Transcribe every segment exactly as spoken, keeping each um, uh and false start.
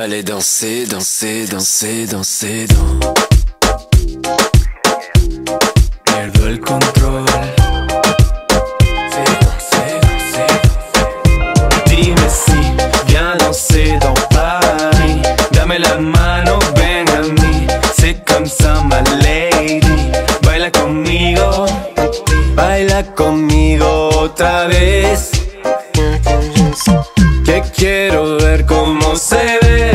Allez danser, danser, danser, danser, dans. Pierdo el control. Fais danser, danser, danser. Dime si, viens danser dans Paris. Dame la mano, ven a mí. C'est comme ça, my lady. Baila conmigo, baila conmigo otra vez. Que quiero ver cómo se ve.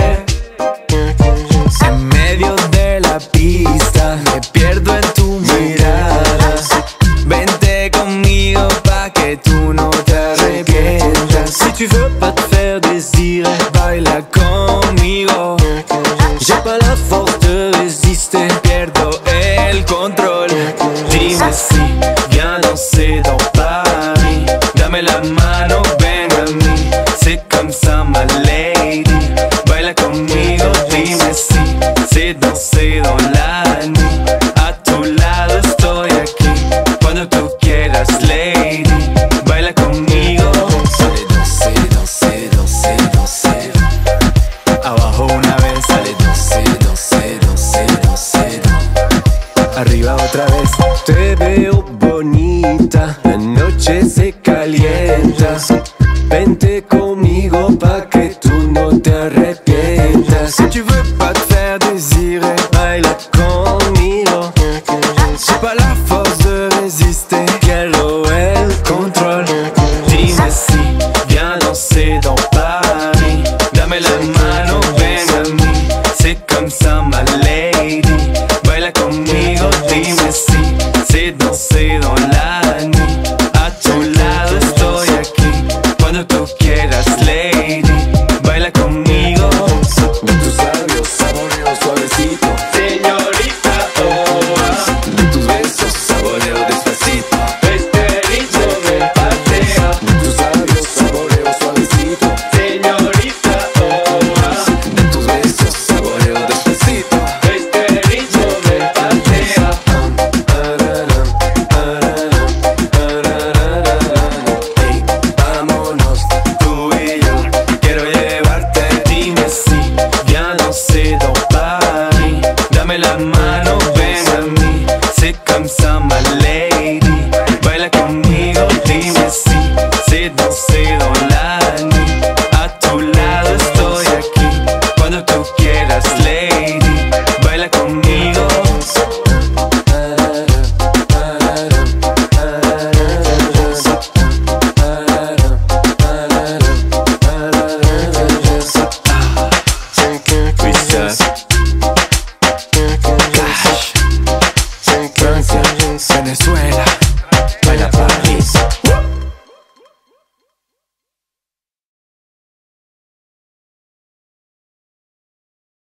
En medio de la pista me pierdo en tu mirada. Vente conmigo pa' que tú no te arrepientas. Si tu veux pas te faire désirer, baila conmigo. J'ai pas la force de résister, pierdo el control. Dime si, viens danser dans Paris. Dame la mano, ven a mí. C'est comme ça, my lady. Baila conmigo, dime si. C'est danser dans la nuit. A tu lado estoy aquí. Cuando tú quieras, lady. Baila conmigo. Allez danser, danser, danser, danser. Abajo una vez. Allez danser, danser, danser, danser, dans. Arriba otra vez. Te veo bonita, la noche se calienta. Vente conmigo pa' que tú no te arrepientas. Si tu veux pas te faire désirer,